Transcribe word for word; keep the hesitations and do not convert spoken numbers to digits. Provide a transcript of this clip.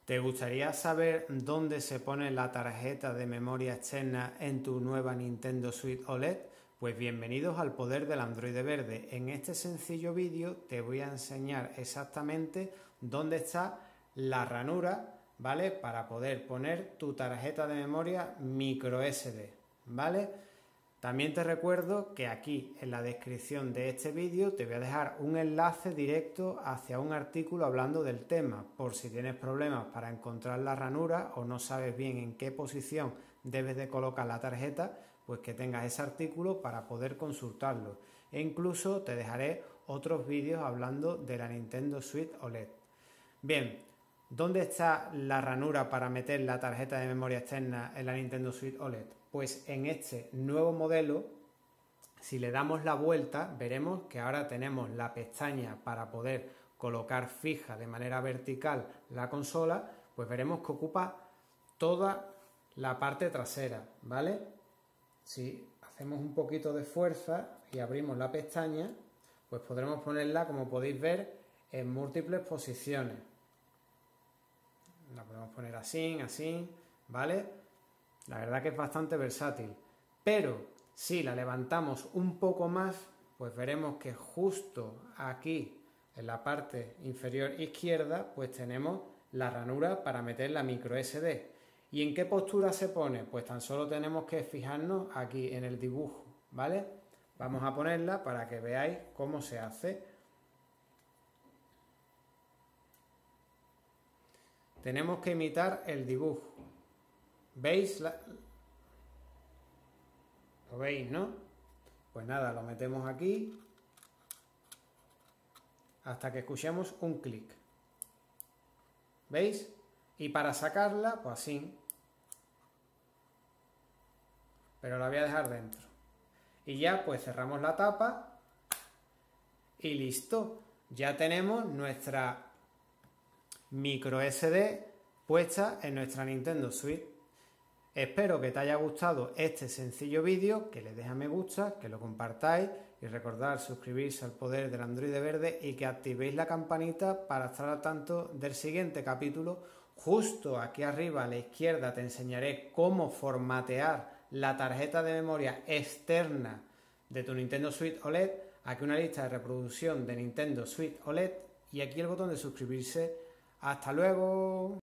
¿Te gustaría saber dónde se pone la tarjeta de memoria externa en tu nueva Nintendo Switch O L E D? Pues bienvenidos al poder del Android verde. En este sencillo vídeo te voy a enseñar exactamente dónde está la ranura, ¿vale? Para poder poner tu tarjeta de memoria micro ese de, ¿vale? También te recuerdo que aquí en la descripción de este vídeo te voy a dejar un enlace directo hacia un artículo hablando del tema, por si tienes problemas para encontrar la ranura o no sabes bien en qué posición debes de colocar la tarjeta, pues que tengas ese artículo para poder consultarlo. E incluso te dejaré otros vídeos hablando de la Nintendo Switch O L E D. Bien, ¿dónde está la ranura para meter la tarjeta de memoria externa en la Nintendo Switch O L E D? Pues en este nuevo modelo, si le damos la vuelta, veremos que ahora tenemos la pestaña para poder colocar fija de manera vertical la consola, pues veremos que ocupa toda la parte trasera, ¿vale? Si hacemos un poquito de fuerza y abrimos la pestaña, pues podremos ponerla, como podéis ver, en múltiples posiciones. La podemos poner así, así, ¿vale? La verdad que es bastante versátil, pero si la levantamos un poco más, pues veremos que justo aquí, en la parte inferior izquierda, pues tenemos la ranura para meter la micro ese de. ¿Y en qué postura se pone? Pues tan solo tenemos que fijarnos aquí en el dibujo, ¿vale? Vamos a ponerla para que veáis cómo se hace. Tenemos que imitar el dibujo. ¿Veis? La... ¿Lo veis, no? Pues nada, lo metemos aquí hasta que escuchemos un clic. ¿Veis? Y para sacarla, pues así. Pero la voy a dejar dentro. Y ya pues cerramos la tapa y listo. Ya tenemos nuestra micro ese de puesta en nuestra Nintendo Switch. Espero que te haya gustado este sencillo vídeo, que le dejes a me gusta, que lo compartáis y recordad suscribirse al poder del Android verde y que activéis la campanita para estar al tanto del siguiente capítulo. Justo aquí arriba a la izquierda te enseñaré cómo formatear la tarjeta de memoria externa de tu Nintendo Switch O L E D. Aquí una lista de reproducción de Nintendo Switch O L E D y aquí el botón de suscribirse. ¡Hasta luego!